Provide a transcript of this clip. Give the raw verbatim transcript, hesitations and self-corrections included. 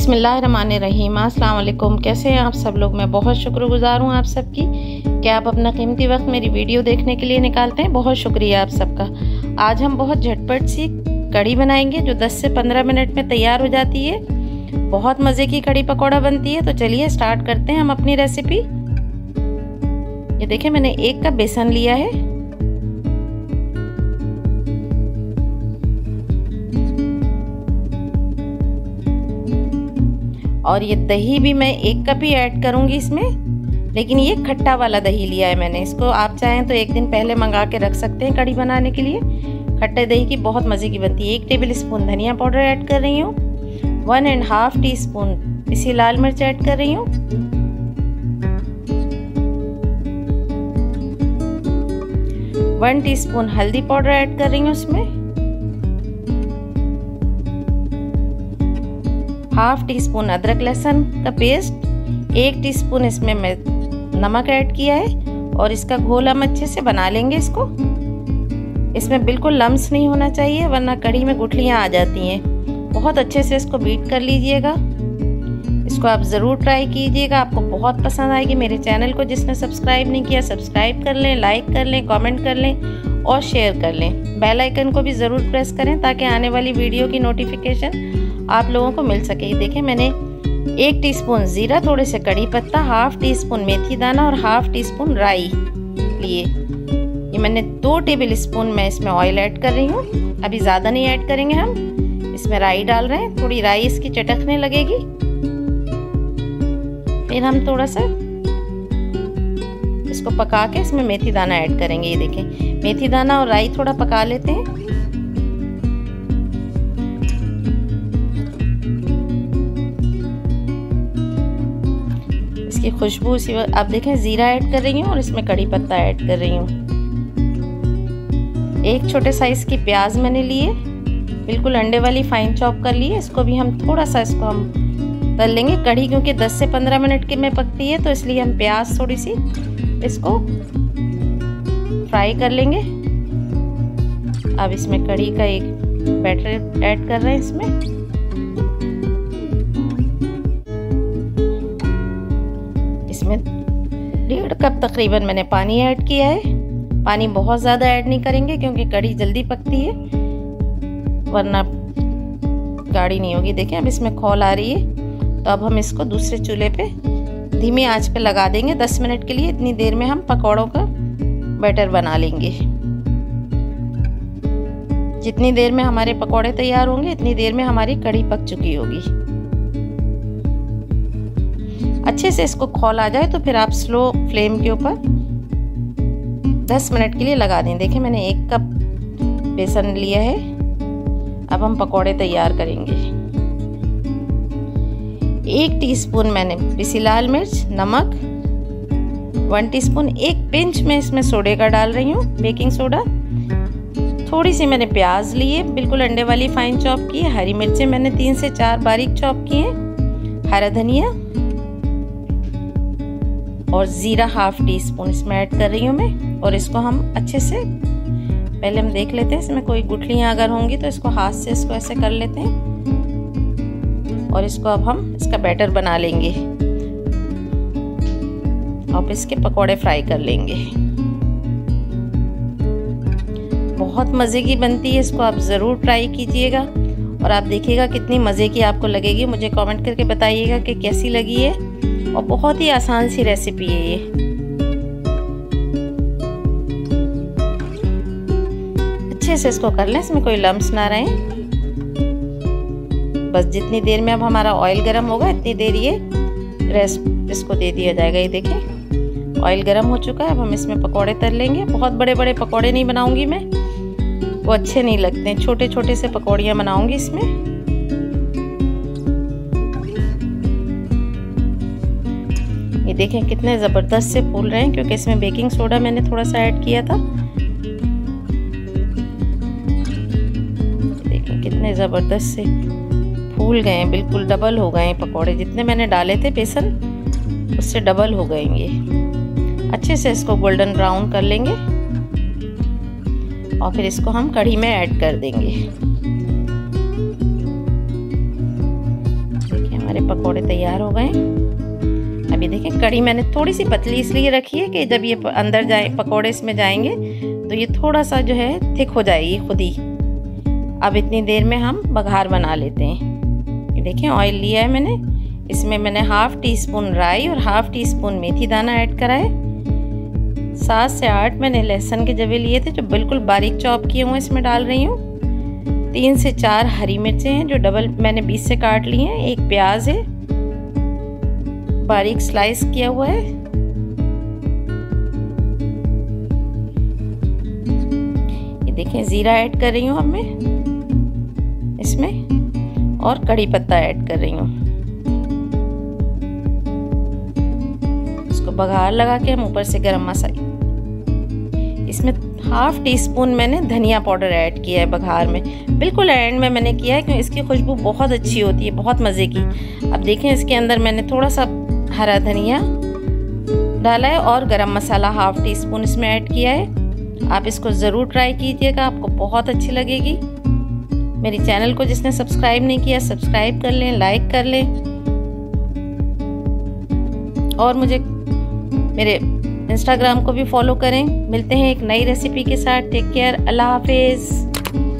बिस्मिल्लाहिर्रहमानिर्रहीम। अस्सलाम वालेकुम। कैसे हैं आप सब लोग? मैं बहुत शुक्रगुजार हूँ आप सबकी कि आप अपना कीमती वक्त मेरी वीडियो देखने के लिए निकालते हैं। बहुत शुक्रिया आप सबका। आज हम बहुत झटपट सी कढ़ी बनाएंगे जो दस से पंद्रह मिनट में तैयार हो जाती है। बहुत मज़े की कढ़ी पकौड़ा बनती है। तो चलिए स्टार्ट करते हैं हम अपनी रेसिपी। ये देखिए मैंने एक कप बेसन लिया है। और ये दही भी मैं एक कप ही ऐड करूंगी इसमें, लेकिन ये खट्टा वाला दही लिया है मैंने। इसको आप चाहें तो एक दिन पहले मंगा के रख सकते हैं कढ़ी बनाने के लिए। खट्टे दही की बहुत मज़े की बनती है। एक टेबल स्पून धनिया पाउडर ऐड कर रही हूँ। One and half teaspoon पिसी लाल मिर्च ऐड कर रही हूँ। वन टीस्पून हल्दी पाउडर ऐड कर रही हूँ उसमें। हाफ टी स्पून अदरक लहसुन का पेस्ट। एक टीस्पून इसमें मैं नमक ऐड किया है और इसका घोल हम अच्छे से बना लेंगे। इसको इसमें बिल्कुल लम्स नहीं होना चाहिए, वरना कढ़ी में गुठलियाँ आ जाती हैं। बहुत अच्छे से इसको बीट कर लीजिएगा। इसको आप ज़रूर ट्राई कीजिएगा, आपको बहुत पसंद आएगी। मेरे चैनल को जिसने सब्सक्राइब नहीं किया सब्सक्राइब कर लें, लाइक कर लें, कमेंट कर लें और शेयर कर लें। बेल आइकन को भी ज़रूर प्रेस करें ताकि आने वाली वीडियो की नोटिफिकेशन आप लोगों को मिल सके। देखिए मैंने एक टीस्पून जीरा, थोड़े से कड़ी पत्ता, हाफ टी स्पून मेथी दाना और हाफ टी स्पून राई लिए। ये मैंने दो टेबल स्पून मैं इसमें ऑयल ऐड कर रही हूँ। अभी ज़्यादा नहीं ऐड करेंगे हम, इसमें राई डाल रहे हैं। थोड़ी राई इसकी चटकने लगेगी, फिर हम थोड़ा सा इसको पका के इसमें मेथी दाना ऐड करेंगे। ये देखें मेथी दाना और राई थोड़ा पका लेते हैं। इसकी खुशबू सी आप देखें। जीरा ऐड कर रही हूँ और इसमें कड़ी पत्ता ऐड कर रही हूँ। एक छोटे साइज की प्याज मैंने लिए, बिल्कुल अंडे वाली फाइन चॉप कर लिए। इसको भी हम थोड़ा सा इसको हम तल लेंगे। कढ़ी क्योंकि दस से पंद्रह मिनट के में पकती है तो इसलिए हम प्याज थोड़ी सी इसको फ्राई कर लेंगे। अब इसमें कढ़ी का एक बैटर ऐड कर रहे हैं। इसमें इसमें डेढ़ कप तकरीबन मैंने पानी ऐड किया है। पानी बहुत ज़्यादा ऐड नहीं करेंगे क्योंकि कढ़ी जल्दी पकती है, वरना गाढ़ी नहीं होगी। देखिए अब इसमें खौल आ रही है। तो अब हम इसको दूसरे चूल्हे पे धीमी आंच पे लगा देंगे दस मिनट के लिए। इतनी देर में हम पकौड़ों का बैटर बना लेंगे। जितनी देर में हमारे पकौड़े तैयार होंगे इतनी देर में हमारी कढ़ी पक चुकी होगी। अच्छे से इसको खौल आ जाए तो फिर आप स्लो फ्लेम के ऊपर दस मिनट के लिए लगा दें। देखिए मैंने एक कप बेसन लिया है। अब हम पकौड़े तैयार करेंगे। एक टीस्पून मैंने पिसी लाल मिर्च, नमक, वन टीस्पून, एक पिंच में इसमें सोडे का डाल रही हूँ, बेकिंग सोडा। थोड़ी सी मैंने प्याज ली है, बिल्कुल अंडे वाली फाइन चॉप की है। हरी मिर्चें मैंने तीन से चार बारीक चॉप की हैं। हरा धनिया और जीरा हाफ टी स्पून इसमें ऐड कर रही हूँ मैं। और इसको हम अच्छे से पहले हम देख लेते हैं इसमें कोई गुठलियाँ अगर होंगी तो इसको हाथ से इसको ऐसे कर लेते हैं। और इसको अब हम इसका बैटर बना लेंगे और इसके पकोड़े फ्राई कर लेंगे। बहुत मज़े की बनती है। इसको आप ज़रूर ट्राई कीजिएगा और आप देखिएगा कितनी मज़े की आपको लगेगी। मुझे कमेंट करके बताइएगा कि कैसी लगी है। और बहुत ही आसान सी रेसिपी है ये। अच्छे से इसको कर लें, इसमें कोई लम्स ना रहे। बस जितनी देर में अब हमारा ऑयल गर्म होगा इतनी देर ये रेस्ट इसको दे दिया जाएगा। ये देखिए ऑयल गर्म हो चुका है। अब हम इसमें पकोड़े तल लेंगे। बहुत बड़े बड़े पकोड़े नहीं बनाऊंगी मैं, वो अच्छे नहीं लगते। छोटे छोटे से पकौड़ियाँ बनाऊंगी इसमें। ये देखें कितने ज़बरदस्त से फूल रहे हैं क्योंकि इसमें बेकिंग सोडा मैंने थोड़ा सा ऐड किया था। देखें कितने ज़बरदस्त से फूल गए हैं, बिल्कुल डबल हो गए हैं पकौड़े। जितने मैंने डाले थे बेसन उससे डबल हो गए ये। अच्छे से इसको गोल्डन ब्राउन कर लेंगे और फिर इसको हम कढ़ी में ऐड कर देंगे। देखिए हमारे पकोड़े तैयार हो गए। अभी देखें कड़ी मैंने थोड़ी सी पतली इसलिए रखी है कि जब ये अंदर जाए पकोड़े इसमें जाएंगे तो ये थोड़ा सा जो है थिक हो जाएगी खुद ही। अब इतनी देर में हम बघार बना लेते हैं। ये देखें ऑयल लिया है मैंने, इसमें मैंने हाफ टी स्पून राई और हाफ टी स्पून मेथी दाना ऐड करा है। सात से आठ मैंने लहसुन के जवे लिए थे जो बिल्कुल बारीक चॉप किए हुए इसमें डाल रही हूँ। तीन से चार हरी मिर्चें हैं जो डबल मैंने बीच से काट ली हैं। एक प्याज है बारीक स्लाइस किया हुआ है। ये देखें जीरा ऐड कर रही हूँ अब मैं इसमें, और कड़ी पत्ता ऐड कर रही हूँ। इसको बघार लगा के हम ऊपर से गरम मसाला, इसमें हाफ टी स्पून मैंने धनिया पाउडर ऐड किया है बघार में, बिल्कुल एंड में मैंने किया है क्योंकि इसकी खुशबू बहुत अच्छी होती है, बहुत मज़े की। अब देखें इसके अंदर मैंने थोड़ा सा हरा धनिया डाला है और गरम मसाला हाफ टी स्पून इसमें ऐड किया है। आप इसको ज़रूर ट्राई कीजिएगा, आपको बहुत अच्छी लगेगी। मेरी चैनल को जिसने सब्सक्राइब नहीं किया सब्सक्राइब कर लें, लाइक कर लें, और मुझे मेरे इंस्टाग्राम को भी फॉलो करें। मिलते हैं एक नई रेसिपी के साथ। टेक केयर, अल्लाह हाफिज़।